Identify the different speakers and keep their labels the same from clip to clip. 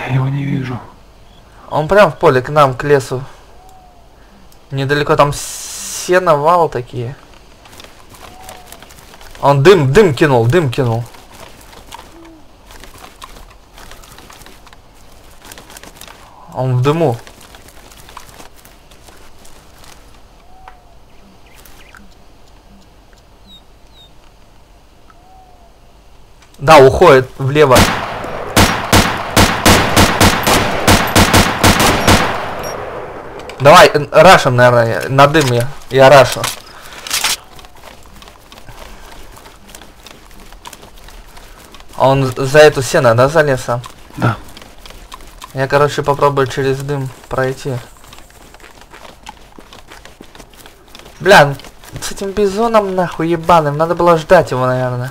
Speaker 1: Я его не вижу.
Speaker 2: Он прям в поле к нам, к лесу. Недалеко там сеновал такие. Он дым кинул, дым кинул. Он в дыму. Да, уходит влево. Давай, рашем, наверное, на дыме. Я рашу. Он за эту сено, да, за лесом?
Speaker 1: Да.
Speaker 2: Я, короче, попробую через дым пройти. Бля, с этим бизоном нахуй ебаным. Надо было ждать его, наверное.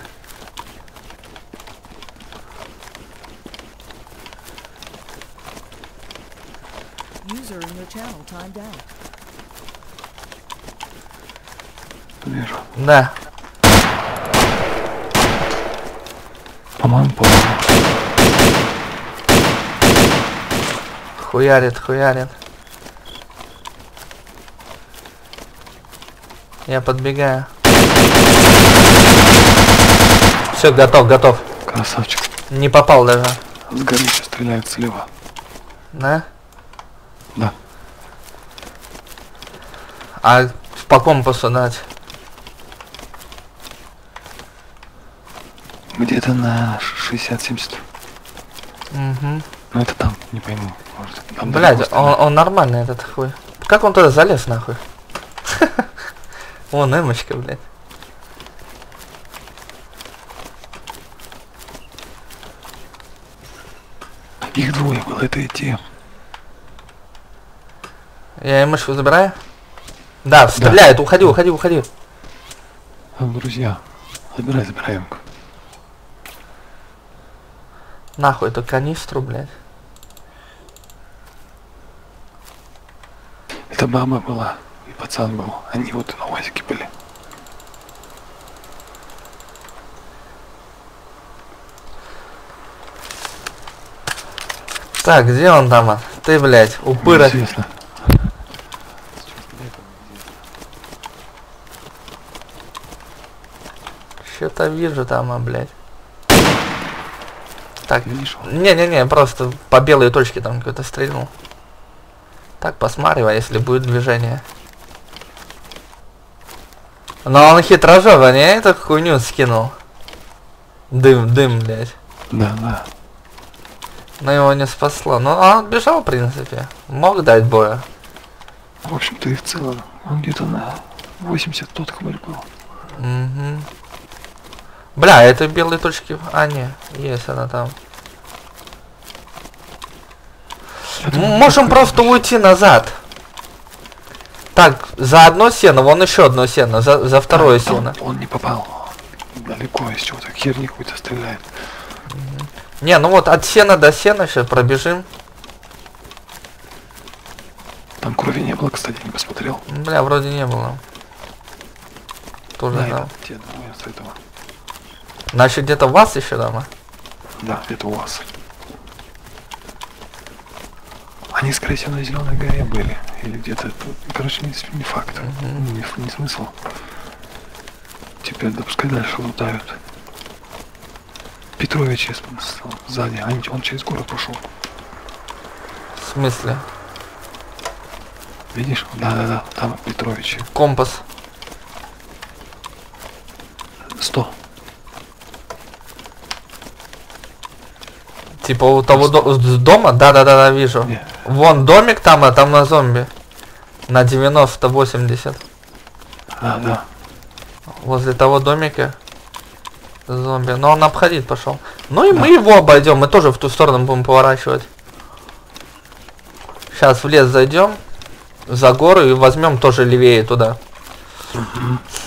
Speaker 1: Вижу.
Speaker 2: Да.
Speaker 1: По-моему,
Speaker 2: Хуярит, хуярит. Я подбегаю. Все, готов, готов.
Speaker 1: Красавчик.
Speaker 2: Не попал даже.
Speaker 1: С горы еще стреляют слева.
Speaker 2: Да?
Speaker 1: Да.
Speaker 2: А по компасу дать?
Speaker 1: Где-то на 60-70.
Speaker 2: Угу.
Speaker 1: Ну это там, не пойму. Может, там
Speaker 2: Блядь, он нормальный этот хуй. Как он туда залез нахуй? Вон эмочка, блядь.
Speaker 1: Их двое было, это идти.
Speaker 2: Я эмочку забираю? Да, стреляет, уходи, уходи, уходи.
Speaker 1: Друзья, забирай эмку.
Speaker 2: Нахуй эту канистру, блядь.
Speaker 1: Это баба была и пацан был. Они вот на УАЗике были.
Speaker 2: Так, где он там? Ты, блядь, упырок.
Speaker 1: Неизвестно.
Speaker 2: Что-то вижу там, блядь. Так,
Speaker 1: Видишь?
Speaker 2: не-не-не, просто по белой точке там какой-то стрельнул. Так, посматривай, если будет движение. Но он хитрожопый, не эту хуйню скинул. Дым, блядь.
Speaker 1: Да.
Speaker 2: Но его не спасло. Ну, он бежал, в принципе. Мог дать боя.
Speaker 1: В общем-то и в целом, он где-то на 80 тот хмырь был.
Speaker 2: Угу. Бля, это белые точки. А, не, есть она там. Можем просто уйти назад. Так, за одно сено, вон еще одно сено, за второе сено.
Speaker 1: Он не попал. Далеко из чего-то херни какой-то стреляет.
Speaker 2: Не, ну вот от сена до сена сейчас пробежим.
Speaker 1: Там крови не было, кстати, не посмотрел.
Speaker 2: Бля, вроде не было. Тоже
Speaker 1: Да,
Speaker 2: там.
Speaker 1: это те двое с этого.
Speaker 2: Значит, где-то у вас еще дома?
Speaker 1: Да, это у вас. Они, скорее всего, на Зеленой горе были. Или где-то. Короче, не факт. Не смысл. Теперь да пускай дальше лутают. Петрович сзади. Он через город пошел.
Speaker 2: В смысле?
Speaker 1: Видишь? Да. Там Петрович.
Speaker 2: Компас.
Speaker 1: 100.
Speaker 2: Типа у того дома? Да, вижу.
Speaker 1: Не.
Speaker 2: Вон домик там, а там на зомби. На 90-80.
Speaker 1: Да.
Speaker 2: Возле того домика. Зомби. Но он обходить пошел. Ну и мы его обойдем. Мы тоже в ту сторону будем поворачивать. Сейчас в лес зайдем. За гору и возьмем тоже левее туда.